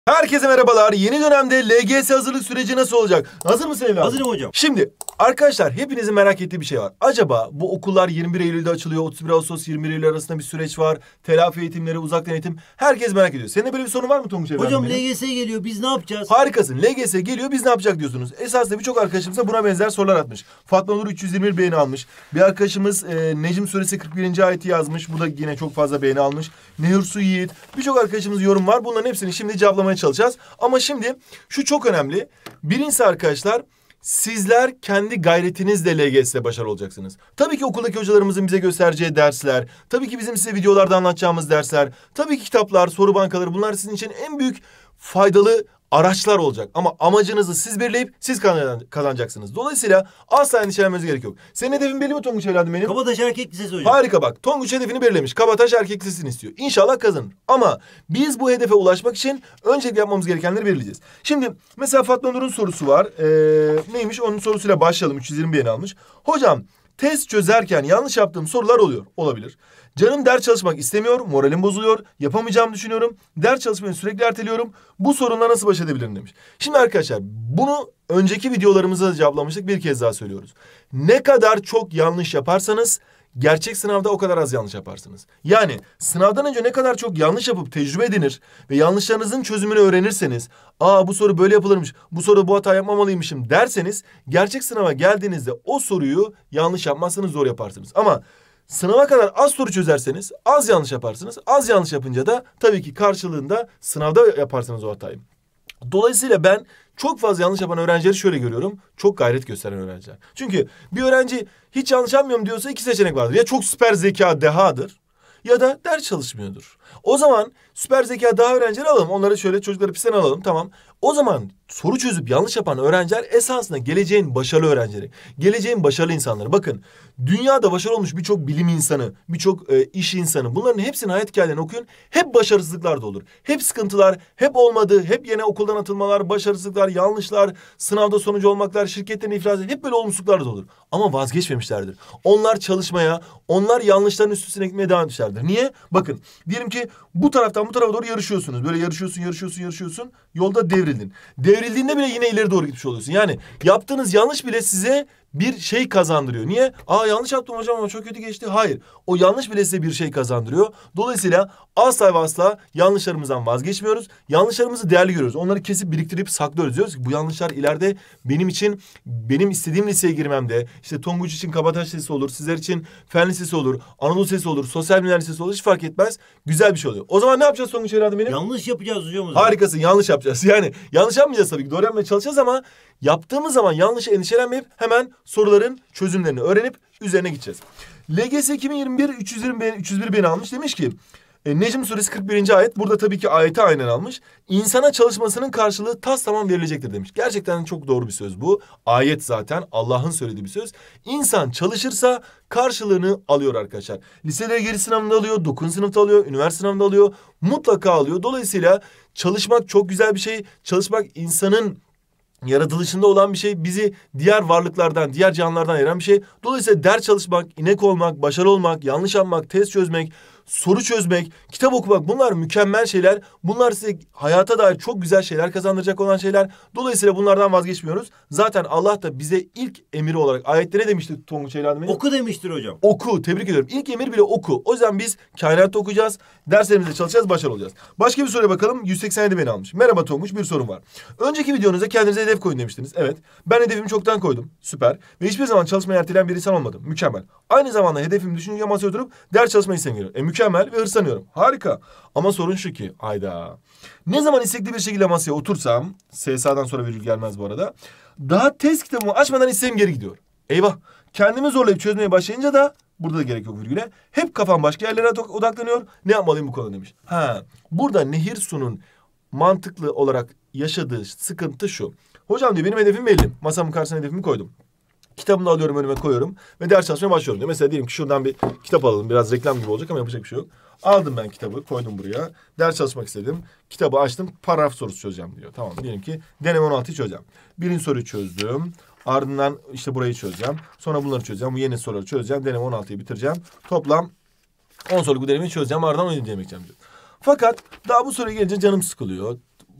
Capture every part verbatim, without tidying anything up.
Herkese merhabalar. Yeni dönemde L G S hazırlık süreci nasıl olacak? Hazır mısın evladım? Hazırım hocam. Şimdi arkadaşlar hepinizin merak ettiği bir şey var. Acaba bu okullar yirmi bir Eylül'de açılıyor. otuz bir Ağustos yirmi bir Eylül arasında bir süreç var. Telafi eğitimleri, uzaktan eğitim. Herkes merak ediyor. Senin de böyle bir sorun var mı Tonguç evladım? Hocam benim? L G S geliyor. Biz ne yapacağız? Harikasın. L G S geliyor. Biz ne yapacak diyorsunuz? Esasında birçok arkadaşımız da buna benzer sorular atmış. Fatma Nur üç yüz yirmi bir beğeni almış. Bir arkadaşımız e, Necm Suresi kırk birinci ayeti yazmış. Bu da yine çok fazla beğeni almış. Nehir Su Yiğit. Birçok arkadaşımız yorum var. Bunların hepsini şimdi cevaplamaya çalışacağız. Ama şimdi şu çok önemli. Birincisi arkadaşlar, sizler kendi gayretinizle L G S'de başarılı olacaksınız. Tabii ki okuldaki hocalarımızın bize göstereceği dersler, tabii ki bizim size videolarda anlatacağımız dersler, tabii ki kitaplar, soru bankaları, bunlar sizin için en büyük faydalı araçlar olacak. Ama amacınızı siz belirleyip siz kazanacaksınız. Dolayısıyla asla endişelenmenize gerek yok. Senin hedefin belli mi Tonguç evladım benim? Kabataş Erkek Lisesi hocam. Harika bak. Tonguç hedefini belirlemiş. Kabataş Erkek Lisesi'ni istiyor. İnşallah kazanır. Ama biz bu hedefe ulaşmak için öncelikle yapmamız gerekenleri belirleyeceğiz. Şimdi mesela Fatma Nur'un sorusu var. Ee, neymiş? Onun sorusuyla başlayalım. üç yüz yirmi beğeni almış. Hocam test çözerken yanlış yaptığım sorular oluyor. Olabilir. Canım ders çalışmak istemiyor, moralim bozuluyor, yapamayacağımı düşünüyorum, ders çalışmayı sürekli erteliyorum. Bu sorunla nasıl baş edebilirim demiş. Şimdi arkadaşlar bunu önceki videolarımızda cevaplamıştık, bir kez daha söylüyoruz. Ne kadar çok yanlış yaparsanız gerçek sınavda o kadar az yanlış yaparsınız. Yani sınavdan önce ne kadar çok yanlış yapıp tecrübe edinir ve yanlışlarınızın çözümünü öğrenirseniz, aa bu soru böyle yapılırmış, bu soru bu hata yapmamalıymışım derseniz, gerçek sınava geldiğinizde o soruyu yanlış yapmazsanız zor yaparsınız. Ama sınava kadar az soru çözerseniz az yanlış yaparsınız. Az yanlış yapınca da tabii ki karşılığında sınavda yaparsınız o hatayı. Dolayısıyla ben çok fazla yanlış yapan öğrencileri şöyle görüyorum. Çok gayret gösteren öğrenciler. Çünkü bir öğrenci hiç yanlış yapmıyorum diyorsa iki seçenek vardır. Ya çok süper zeka, dehadır ya da ders çalışmıyordur. O zaman süper zeka daha öğrencileri alalım. Onları şöyle çocukları pistten alalım, tamam. O zaman soru çözüp yanlış yapan öğrenciler esasında geleceğin başarılı öğrencileri. Geleceğin başarılı insanları. Bakın dünyada başarılı olmuş birçok bilim insanı, birçok e, iş insanı, bunların hepsinin hayat hikayelerini okuyun. Hep başarısızlıklar da olur. Hep sıkıntılar, hep olmadı, hep yine okuldan atılmalar, başarısızlıklar, yanlışlar, sınavda sonucu olmaklar, şirketlerin iflası, hep böyle olumsuzluklar da olur. Ama vazgeçmemişlerdir. Onlar çalışmaya, onlar yanlışların üstüne gitmeye devam etmişlerdir. Niye? Bakın diyelim ki bu taraftan bu tarafa doğru yarışıyorsunuz. Böyle yarışıyorsun, yarışıyorsun, yarışıyorsun. Yolda devrildin. Devrildiğinde bile yine ileri doğru gitmiş oluyorsun. Yani yaptığınız yanlış bile size bir şey kazandırıyor. Niye? Aa yanlış yaptım hocam ama çok kötü geçti. Hayır. O yanlış bile size bir şey kazandırıyor. Dolayısıyla asla ve asla yanlışlarımızdan vazgeçmiyoruz. Yanlışlarımızı değerli görüyoruz. Onları kesip biriktirip saklıyoruz. Diyoruz ki bu yanlışlar ileride benim için, benim istediğim liseye girmemde, işte Tonguç için Kabataş Lisesi olur, sizler için Fen Lisesi olur, Anadolu Lisesi olur, Sosyal Bilimler Lisesi olur, hiç fark etmez. Güzel bir şey oluyor. O zaman ne yapacağız Tonguç evladım benim? Yanlış yapacağız hocam. O zaman. Harikasın, yanlış yapacağız. Yani yanlış yapmayacağız tabii ki. Doğru yapmaya çalışacağız ama yaptığımız zaman yanlış endişelenmeyip hemen soruların çözümlerini öğrenip üzerine gideceğiz. L G S iki bin yirmi bir üç yüz yirmi üç yüz bir beni almış. Demiş ki e, Necm Suresi kırk birinci ayet. Burada tabii ki ayeti aynen almış. İnsana çalışmasının karşılığı tas tamam verilecektir demiş. Gerçekten çok doğru bir söz bu. Ayet zaten Allah'ın söylediği bir söz. İnsan çalışırsa karşılığını alıyor arkadaşlar. Liselere giriş sınavında alıyor, dokuzuncu sınıfta alıyor, üniversite sınavında alıyor. Mutlaka alıyor. Dolayısıyla çalışmak çok güzel bir şey. Çalışmak insanın yaratılışında olan bir şey, bizi diğer varlıklardan, diğer canlılardan ayıran bir şey. Dolayısıyla ders çalışmak, inek olmak, başarılı olmak, yanlış yapmak, test çözmek, soru çözmek, kitap okumak, bunlar mükemmel şeyler. Bunlar size hayata dair çok güzel şeyler kazandıracak olan şeyler. Dolayısıyla bunlardan vazgeçmiyoruz. Zaten Allah da bize ilk emiri olarak ayette ne demişti Tonguç evladım benim? Oku demiştir hocam. Oku, tebrik ediyorum. İlk emir bile oku. O yüzden biz kainatta okuyacağız, derslerimizde çalışacağız, başarılı olacağız. Başka bir soruya bakalım. yüz seksen yedi beni almış. Merhaba Tonguç, bir sorum var. Önceki videonuzda kendinize hedef koyun demiştiniz. Evet. Ben hedefimi çoktan koydum. Süper. Ve hiçbir zaman çalışmayı erteleyen bir insan olmadım. Mükemmel. Aynı zamanda hedefimi düşününce masaya oturup ders çalışmayı istemiyorum. E mükemmel ve hırslanıyorum. Harika. Ama sorun şu ki, ayda. Ne zaman istekli bir şekilde masaya otursam, S S A'dan sonra virgül gelmez bu arada, daha test kitabımı açmadan isteğim geri gidiyor. Eyvah. Kendimi zorlayıp çözmeye başlayınca da, burada da gerek yok virgüle, hep kafam başka yerlere odaklanıyor. Ne yapmalıyım bu konuda demiş. Ha, burada Nehir Su'nun mantıklı olarak yaşadığı sıkıntı şu. Hocam diyor benim hedefim belli. Masamın karşısına hedefimi koydum. Kitabımı da alıyorum, önüme koyuyorum ve ders çalışmaya başlıyorum diyor. Mesela diyelim ki şuradan bir kitap alalım. Biraz reklam gibi olacak ama yapacak bir şey yok. Aldım ben kitabı, koydum buraya. Ders çalışmak istedim. Kitabı açtım, paragraf sorusu çözeceğim diyor. Tamam, diyelim ki deneme on altıyı çözeceğim. Birinci soruyu çözdüm. Ardından işte burayı çözeceğim. Sonra bunları çözeceğim. Bu yeni soruları çözeceğim. Deneme on altıyı bitireceğim. Toplam on soruluk bu denemeyi çözeceğim. Ardından onu incelemeyeceğim diyor. Fakat daha bu soruya gelince canım sıkılıyor.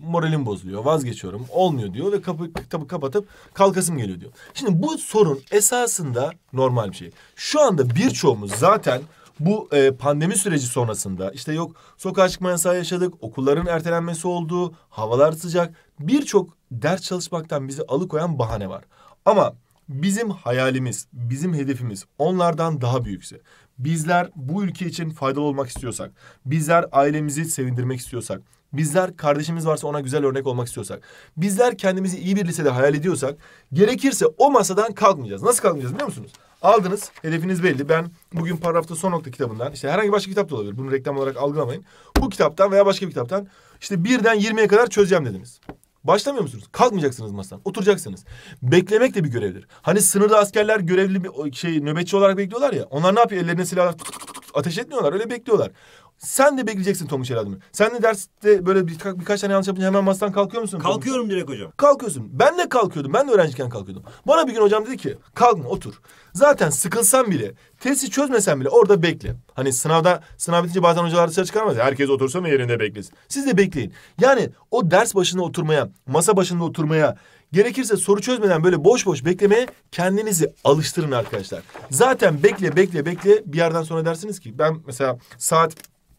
moralim bozuluyor, vazgeçiyorum, olmuyor diyor ve kapı, kitabı kapatıp kalkasım geliyor diyor. Şimdi bu sorun esasında normal bir şey. Şu anda birçoğumuz zaten bu e, pandemi süreci sonrasında işte yok sokağa çıkma yasağı yaşadık, okulların ertelenmesi oldu, havalar sıcak. Birçok ders çalışmaktan bizi alıkoyan bahane var. Ama bizim hayalimiz, bizim hedefimiz onlardan daha büyükse, bizler bu ülke için faydalı olmak istiyorsak, bizler ailemizi sevindirmek istiyorsak, bizler kardeşimiz varsa ona güzel örnek olmak istiyorsak, bizler kendimizi iyi bir lisede hayal ediyorsak, gerekirse o masadan kalkmayacağız. Nasıl kalkmayacağız biliyor musunuz? Aldınız, hedefiniz belli. Ben bugün Paragrafta Son Nokta kitabından, işte herhangi başka kitap da olabilir, bunu reklam olarak algılamayın. Bu kitaptan veya başka bir kitaptan işte birden yirmiye kadar çözeceğim dediniz. Başlamıyor musunuz? Kalkmayacaksınız masadan. Oturacaksınız. Beklemek de bir görevdir. Hani sınırda askerler görevli bir şey nöbetçi olarak bekliyorlar ya. Onlar ne yapıyor? Ellerine silahlar tut, tut, tut, ateş etmiyorlar. Öyle bekliyorlar. Sen de bekleyeceksin Tonguç evladım. Sen de derste böyle bir, birkaç tane yanlış yapınca hemen masadan kalkıyor musun? Kalkıyorum direkt hocam. Kalkıyorsun. Ben de kalkıyordum. Ben de öğrenciyken kalkıyordum. Bana bir gün hocam dedi ki kalkma otur. Zaten sıkılsan bile, testi çözmesen bile orada bekle. Hani sınavda, sınav bitince bazen hocalar dışarı çıkarmaz ya. Herkes otursa mı yerinde beklesin. Siz de bekleyin. Yani o ders başında oturmaya, masa başında oturmaya, gerekirse soru çözmeden böyle boş boş beklemeye kendinizi alıştırın arkadaşlar. Zaten bekle bekle bekle bir yerden sonra dersiniz ki ben mesela saat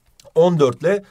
on dört ile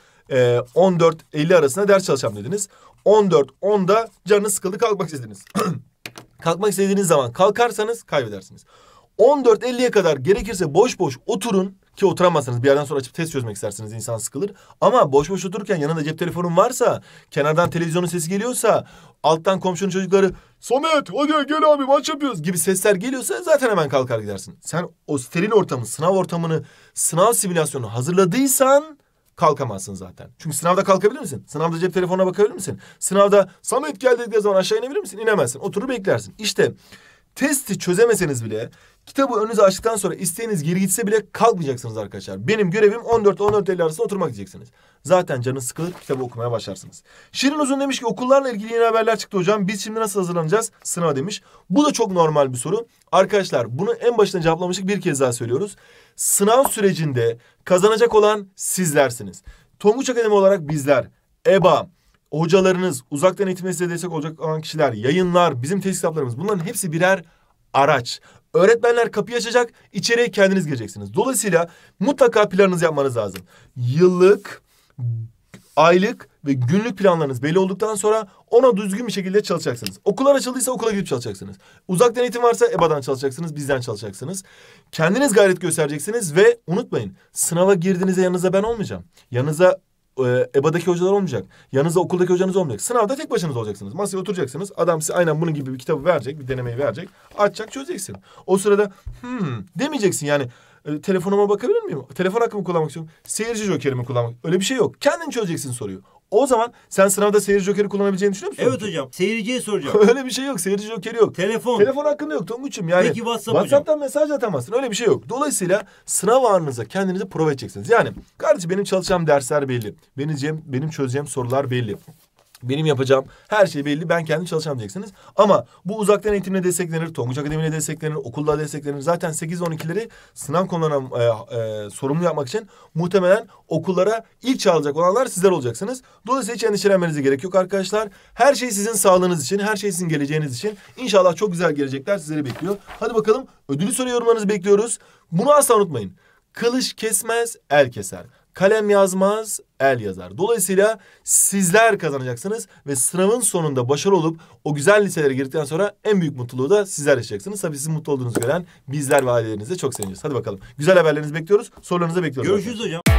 on dört elli arasında ders çalışacağım dediniz. on dört onda canınız sıkıldı kalkmak istediniz. Kalkmak istediğiniz zaman kalkarsanız kaybedersiniz. on dört elliye kadar gerekirse boş boş oturun ki oturamazsınız. Bir yerden sonra açıp test çözmek isterseniz insan sıkılır. Ama boş boş otururken yanında cep telefonun varsa, kenardan televizyonun sesi geliyorsa, alttan komşunun çocukları Samet hadi gel abi maç yapıyoruz gibi sesler geliyorsa zaten hemen kalkar gidersin. Sen o steril ortamı, sınav ortamını, sınav simülasyonunu hazırladıysan kalkamazsın zaten. Çünkü sınavda kalkabilir misin? Sınavda cep telefonuna bakabilir misin? Sınavda Samet gel dediği zaman aşağı inebilir misin? İnemezsin. Oturur beklersin. İşte testi çözemeseniz bile kitabı önünüze açtıktan sonra isteğiniz geri gitse bile kalkmayacaksınız arkadaşlar. Benim görevim on dört on dört elli arasında oturmak diyeceksiniz. Zaten canınız sıkılır kitabı okumaya başlarsınız. Şirin Uzun demiş ki okullarla ilgili yeni haberler çıktı hocam. Biz şimdi nasıl hazırlanacağız? Sınava demiş. Bu da çok normal bir soru. Arkadaşlar bunu en başında cevaplamıştık bir kez daha söylüyoruz. Sınav sürecinde kazanacak olan sizlersiniz. Tonguç Akademi olarak bizler, E B A, hocalarınız, uzaktan eğitimde size destek olacak olan kişiler, yayınlar, bizim test kitaplarımız bunların hepsi birer araç. Öğretmenler kapıyı açacak, içeriye kendiniz gireceksiniz. Dolayısıyla mutlaka planınızı yapmanız lazım. Yıllık, aylık ve günlük planlarınız belli olduktan sonra ona düzgün bir şekilde çalışacaksınız. Okullar açıldıysa okula gidip çalışacaksınız. Uzaktan eğitim varsa E B A'dan çalışacaksınız, bizden çalışacaksınız. Kendiniz gayret göstereceksiniz ve unutmayın sınava girdiğinizde yanınızda ben olmayacağım. Yanınıza E B A'daki hocalar olmayacak. Yanınızda okuldaki hocanız olmayacak. Sınavda tek başınıza olacaksınız. Masaya oturacaksınız. Adam size aynen bunun gibi bir kitabı verecek. Bir denemeyi verecek. Açacak çözeceksin. O sırada hmm demeyeceksin yani. E, telefonuma bakabilir miyim? Telefon hakkımı kullanmak istiyorum. Seyirci jokerimi kullanmak. Öyle bir şey yok. Kendin çözeceksin soruyu. O zaman sen sınavda seyirci jokeri kullanabileceğini düşünüyor musun? Evet hocam. Seyirciye soracağım. Öyle bir şey yok. Seyirci jokeri yok. Telefon. Telefon hakkında yok Tonguç'um. Yani Peki WhatsApp WhatsApp'tan hocam. mesaj atamazsın. Öyle bir şey yok. Dolayısıyla sınav anınıza kendinizi prova edeceksiniz. Yani kardeşim benim çalışacağım dersler belli. Benim, benim çözeceğim sorular belli. Benim yapacağım her şey belli. Ben kendim çalışacağım diyeceksiniz. Ama bu uzaktan eğitimle desteklenir. Tonguç Akademi'yle desteklenir. Okulda desteklenir. Zaten sekiz on ikileri sınav konularına e, e, sorumlu yapmak için muhtemelen okullara ilk çağrılacak olanlar sizler olacaksınız. Dolayısıyla hiç endişelenmenize gerek yok arkadaşlar. Her şey sizin sağlığınız için, her şey sizin geleceğiniz için. İnşallah çok güzel gelecekler sizleri bekliyor. Hadi bakalım ödülü soru yorumlarınızı bekliyoruz. Bunu asla unutmayın. Kılıç kesmez, el keser. Kalem yazmaz, el yazar. Dolayısıyla sizler kazanacaksınız ve sınavın sonunda başarılı olup o güzel liselere girdikten sonra en büyük mutluluğu da sizler yaşayacaksınız. Tabii sizin mutlu olduğunuzu gören bizler ve ailelerinize çok sevineceğiz. Hadi bakalım. Güzel haberlerinizi bekliyoruz. Sorularınızı bekliyoruz. Görüşürüz hocam.